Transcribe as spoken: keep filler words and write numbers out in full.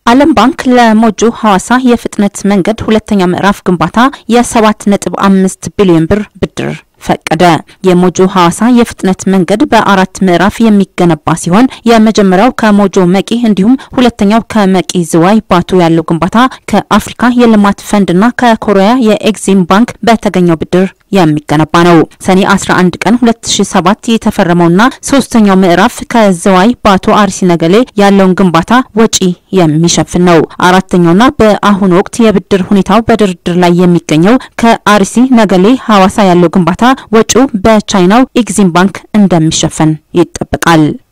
ዓለም ባንክ ለሞጆ ሐዋሳ የፍጥነት መንገድ ሁለተኛ ምዕራፍ ግንባታ የ7 ነጥብ አምስት ቢሊዮን ብር ብድር ፈቀደ። የሞጆ ሐዋሳ የፍጥነት መንገድ በአራት ምዕራፍ የሚገነባ ሲሆን የመጀመሪያው ከሞጆ መቂ እንዲሁም ሁለተኛው ከመቂ ዝዋይ ባቱ ያለው ግንባታ ከአፍሪካ የልማት ፈንድና ከኮሪያ የኤግዚም ባንክ በተገኘው ብድር የሚገነባ ነው። ሰኔ አስራ አንድ ቀን ሁለት ሺህ ሰባት የተፈረመውና ሶስተኛው ምዕራፍ ከዝዋይ ባቱ አርሲ ነገሌ ያለውን ግንባታ ወጪ የሚሸፍን ነው። አራተኛውና በአሁኑ ወቅት የብድር ሁኔታው በድርድር ላይ የሚገኘው ከአርሲ ነገሌ ሐዋሳ ያለው ግንባታ ወጪው በቻይናው ኤግዚም ባንክ እንደሚሸፈን ይጠበቃል።